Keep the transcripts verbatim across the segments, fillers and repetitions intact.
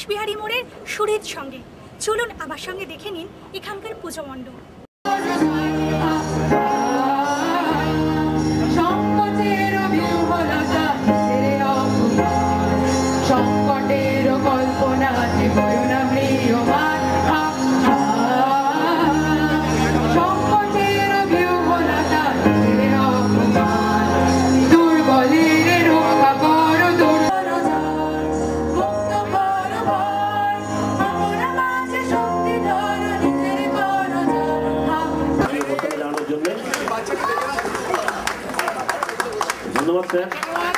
ঘোষবিহারী মোড়ের সুরের সঙ্গে। চলুন আমার সঙ্গে দেখে নিন এখানকার পুজো মণ্ডপ। ধন্যবাদ স্যার।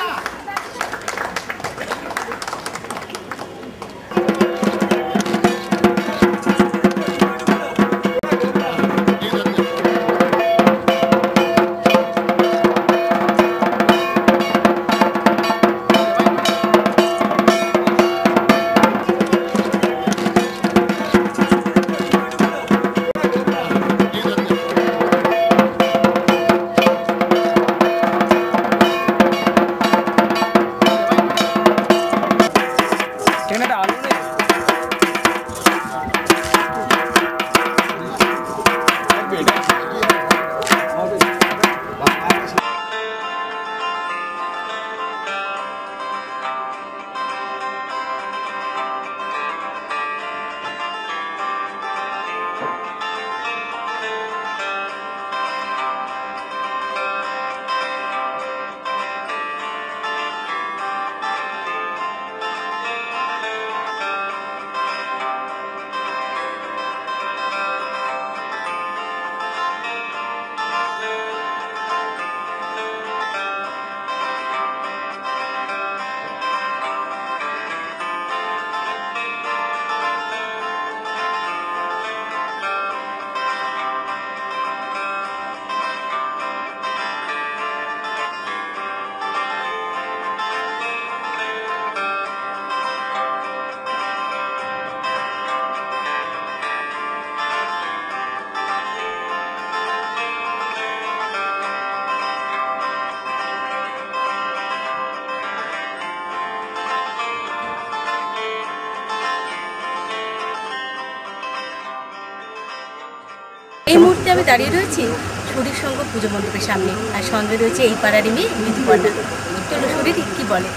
এই মুহূর্তে আমি দাঁড়িয়ে রয়েছি শরীর সঙ্গ পুজো মণ্ডপের সামনে, আর সঙ্গে রয়েছে এই পাড়ারই মেয়ে মৃদুপর্ণা। চলো শরীর কি বলে।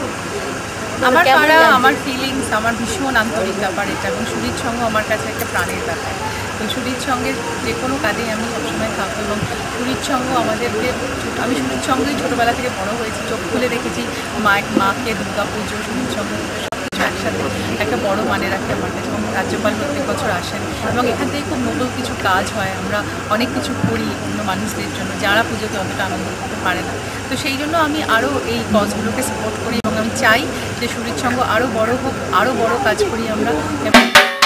আমার পাড়া, আমার ফিলিংস, আমার ভীষণ আন্তরিক ব্যাপার এটা, এবং শরীর সঙ্গ আমার কাছে একটা প্রাণের ব্যাপার। তো শরীর সঙ্গের যে কোনো কাজেই আমি সবসময় থাকবো, এবং শরীর সঙ্গ আমাদেরকে, আমি শরীর সঙ্গেই ছোটোবেলা থেকে বড় হয়েছি, চোখ খুলে দেখেছি মায়ের মাকে দুর্গা পুজো, শরীর সঙ্গ একসাথে একটা বড় মানে রাখে আমার কাছে। এবং রাজ্যপাল প্রত্যেক বছর আসেন এবং এখান থেকে খুব নতুন কিছু কাজ হয়, আমরা অনেক কিছু করি অন্য মানুষদের জন্য যারা পুজোতে অতটা আনন্দ করতে পারে না। তো সেই জন্য আমি আরও এই কজগুলোকে সাপোর্ট করি, এবং আমি চাই যে শরীর সঙ্গ আরও বড় হোক, আরও বড় কাজ করি আমরা। এবং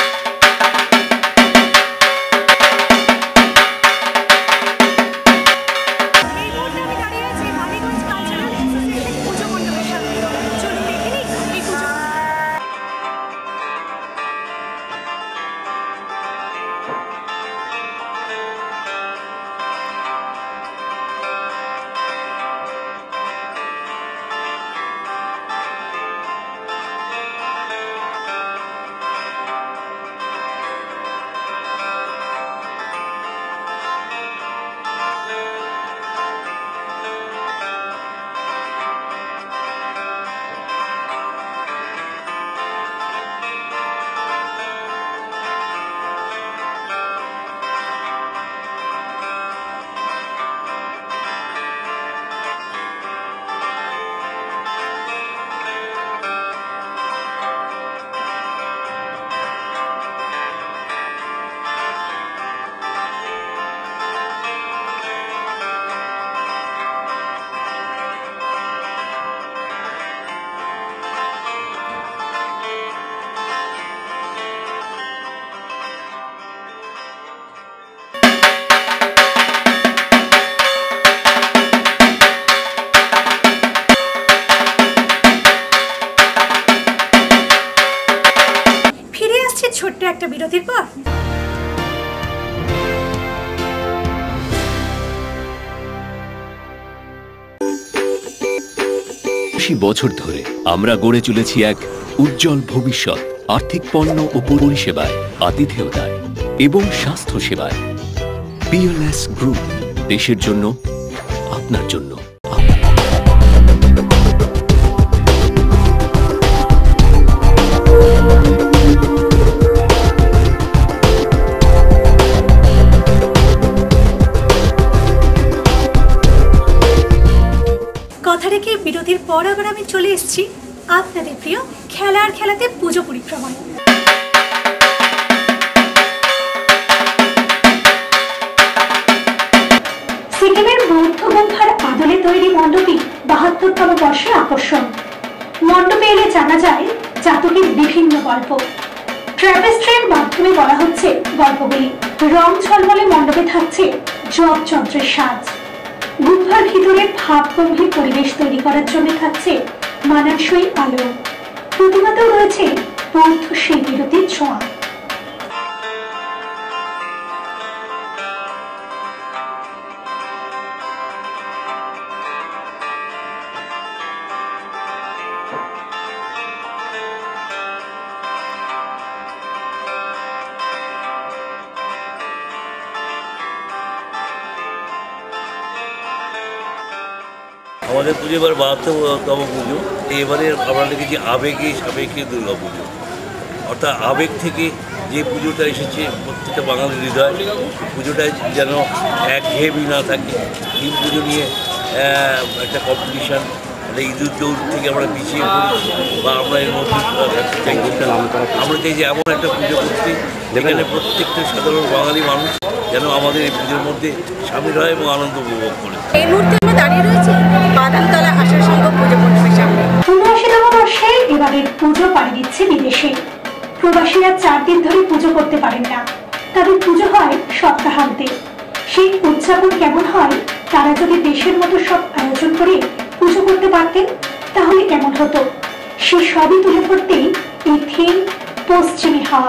ছোট্ট একটা বিরতির পর বছর ধরে আমরা গড়ে চলেছি এক উজ্জ্বল ভবিষ্যৎ। আর্থিক পণ্য ও পরিষেবায়, আতিথেয়তায় এবং স্বাস্থ্য সেবায়। পিএলএস গ্রুপ, দেশের জন্য, আপনার জন্য। কথা রেখে বিরতির পর আবার আমি চলে এসেছি আপনাদের প্রিয় খেলার খেলাতে পুজো পরিক্রমায়। সিকিমের বৌদ্ধ গুম্ফার আদলে তৈরি মণ্ডপই বাহাত্তরতম বর্ষে আকর্ষণ। মণ্ডপে এলে জানা যায় জাতকের বিভিন্ন গল্প। ট্র্যাপেস্ট্রির মাধ্যমে বলা হচ্ছে গল্পগুলি। রং ঝলমলে মণ্ডপে থাকছে জপ যন্ত্রের সাজ। গুম্ফার ভিতরে ভাবগম্ভীর পরিবেশ তৈরি করার জন্য থাকছে মানানসই আলো। প্রতিমাতেও রয়েছে বৌদ্ধ শিল্পীরতির ছোঁয়া। আমাদের পুজো এবার বাহাত্তরতম পুজো। এবারে আমরা দেখেছি আবেগে সাবেকে দুর্গা পুজো, অর্থাৎ আবেগ থেকে যে পুজোটা এসেছে প্রত্যেকটা বাঙালির হৃদয়, পুজোটা যেন একঘেয়েমি না থাকে। এই পুজো নিয়ে একটা কম্পিটিশান, একটা ইঁদুর দৌড় থেকে আমরা পিছিয়ে পড়ি বা আমরা এর মধ্যে থাকতে চাই। আমরা চাই যে এমন একটা পুজো করতে যেখানে প্রত্যেকটা সাধারণ বাঙালি মানুষ যেন আমাদের এই পুজোর মধ্যে সামিল হয় এবং আনন্দ উপভোগ করে। এই মুহূর্তে আমরা দাঁড়িয়ে রয়েছি বাদামতলা আশা সংঘ পুজো মণ্ডপের সামনে। উনআশিতম বর্ষে এবারের পুজো পাড়ি দিচ্ছে বিদেশে। প্রবাসীরা চার দিন ধরে পুজো করতে পারেন না, তাদের পুজো হয় সপ্তাহান্তে। সেই উদযাপন কেমন হয়, তারা যদি দেশের মতো সব আয়োজন করে পুজো করতে পারতেন তাহলে কেমন হতো, সে সবই তুলে ধরতেই এই থিম পশ্চিমী হাওয়া।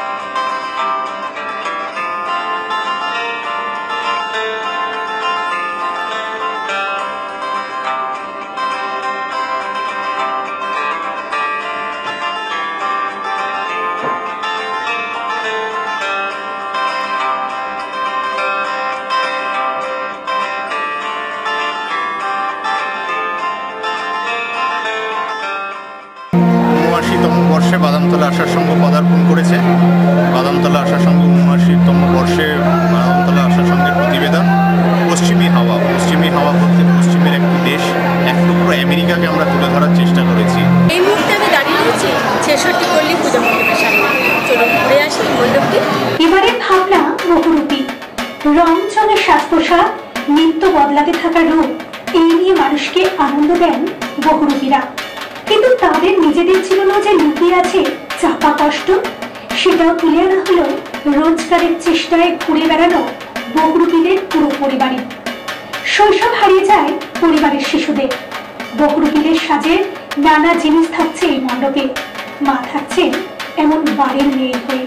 উনআশিতম বর্ষে বাদামতলা আশা সংঘ পদার্পণ করেছে। বাদামতলা আশা সংঘ উনআশিতম বর্ষে বাদামতলা আশা সংঘের প্রতিবেদন পশ্চিমী হাওয়া। পশ্চিমী হাওয়া বলতে পশ্চিমের একটি দেশ, এক টুকরো আমেরিকাকে আমরা তুলে ধরার চেষ্টা করেছি। এই মুহূর্তে আমি দাঁড়িয়ে রয়েছি ছেষট্টি পল্লী পুজো মণ্ডপের সামনে। চলুন ঘুরে আসি মণ্ডপটি। এবারের ভাবনা বহুরূপী। রং চঙের সাজ পোশাক, নিত্য বদলাতে থাকা রূপ, এই নিয়ে মানুষকে আনন্দ দেন বহুরূপীরা। কিন্তু তাদের নিজেদের জীবনেও যে লুকিয়ে আছে চাপা কষ্ট, সেটাও তুলে আনা হলো রোজগারের চেষ্টায় ঘুরে বেড়ানো বহুরূপীদের পুরো পরিবারে। শৈশব হারিয়ে যায় পরিবারের শিশুদের। বহুরূপীদের সাজের নানা জিনিস থাকছে এই মণ্ডপে। মা থাকছেন এমন বাড়ির মেয়ে হয়ে।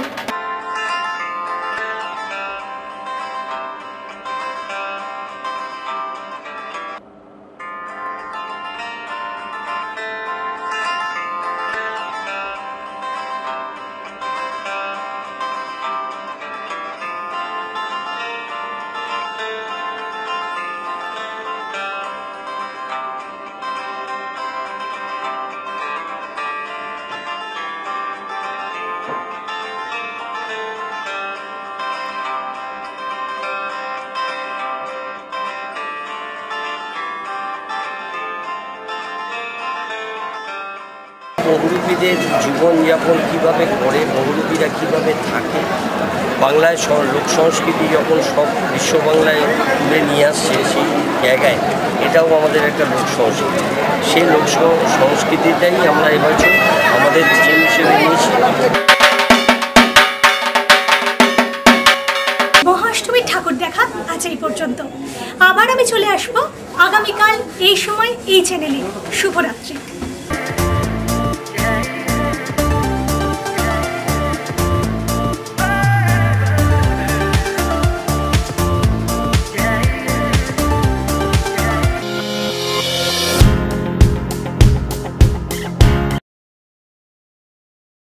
বহুরূপীদের জীবনযাপন কীভাবে করে, বহুরূপীরা কীভাবে থাকে, বাংলায় লোক সংস্কৃতি যখন সব বিশ্ব বাংলায় তুলে নিয়ে আসছে সেই জায়গায়, এটাও আমাদের একটা লোক সংস্কৃতি। সেই লোক সংস্কৃতিটাই আমরা এবছর আমাদের থিম হিসেবে নিয়েছি। মহাষ্টমীর ঠাকুর দেখা আজ এই পর্যন্ত। আবার আমি চলে আসবো আগামীকাল এই সময় এই চ্যানেলে। শুভরাত্রি।